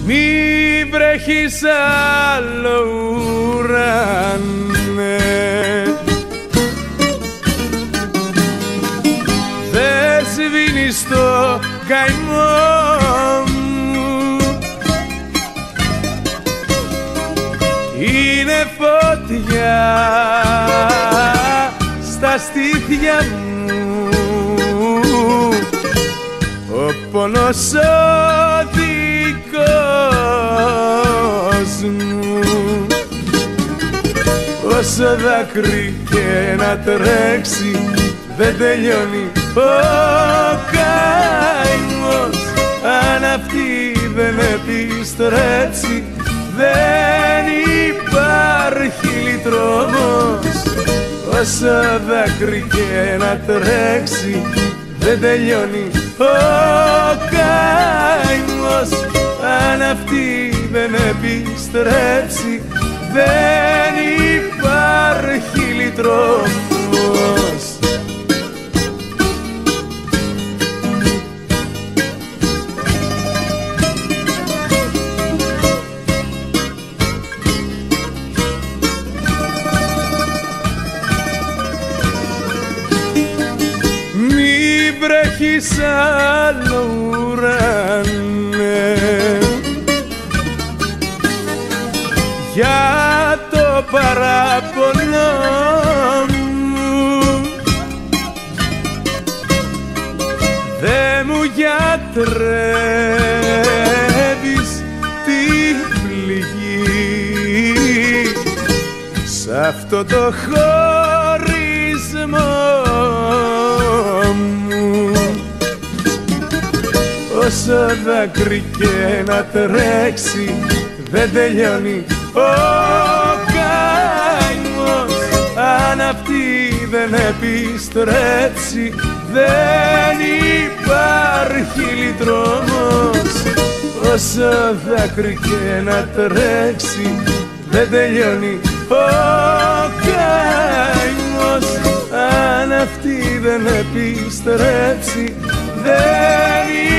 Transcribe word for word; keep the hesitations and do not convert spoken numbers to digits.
μη βρέχεις άλλο ουρανέ, δεν σβήνεις το καημό μου, είναι φωτιά στα στήθια μου, ο πόνος ο δικός μου. Όσο δάκρυ και να τρέξει δεν τελειώνει ο καημός, αν αυτή δεν επιστρέψει δεν υπάρχει λυτρόμος. Όσο δάκρυ και να τρέξει δεν τελειώνει ο καημός, αν αυτή δεν επιστρέψει δεν υπάρχει λυτρόμος. Μη βρέχεις άλλο ουρανέ, για το παράπονο μου δε μου γιατρεύεις την πληγή, σ' αυτό το χωρισμό μου. Όσο δάκρυ και να τρέξει δεν τελειώνει ο καημός, αν αυτή δεν επιστρέψει δεν υπάρχει λυτρόμος. Όσο δάκρυ και να τρέξει δεν τελειώνει ο καημός, αν αυτή δεν επιστρέψει δεν